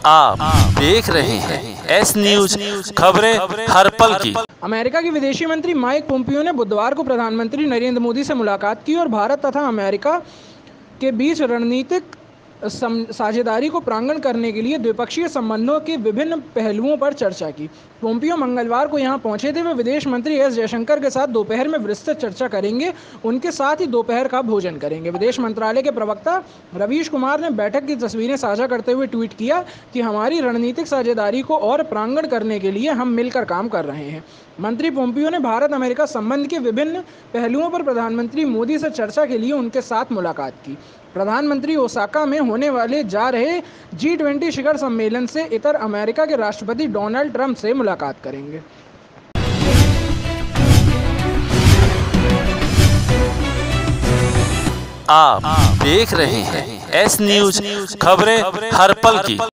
आप देख रहे हैं एस न्यूज खबरें हर पल की। अमेरिका के विदेशी मंत्री माइक पोम्पियो ने बुधवार को प्रधानमंत्री नरेंद्र मोदी से मुलाकात की और भारत तथा अमेरिका के बीच रणनीतिक साझेदारी को प्रांगण करने के लिए द्विपक्षीय संबंधों के विभिन्न पहलुओं पर चर्चा की। पोम्पियो मंगलवार को यहां पहुंचे थे। वे विदेश मंत्री एस जयशंकर के साथ दोपहर में विस्तृत चर्चा करेंगे। उनके साथ ही दोपहर का भोजन करेंगे। विदेश मंत्रालय के प्रवक्ता रवीश कुमार ने बैठक की तस्वीरें साझा करते हुए ट्वीट किया कि हमारी रणनीतिक साझेदारी को और प्रांगण करने के लिए हम मिलकर काम कर रहे हैं। मंत्री पोम्पियो ने भारत अमेरिका संबंध के विभिन्न पहलुओं पर प्रधानमंत्री मोदी से चर्चा के लिए उनके साथ मुलाकात की। प्रधानमंत्री ओसाका में होने वाले जा रहे G20 शिखर सम्मेलन से इतर अमेरिका के राष्ट्रपति डोनाल्ड ट्रंप से मुलाकात करेंगे। आप देख रहे हैं एस न्यूज खबरें हर पल की।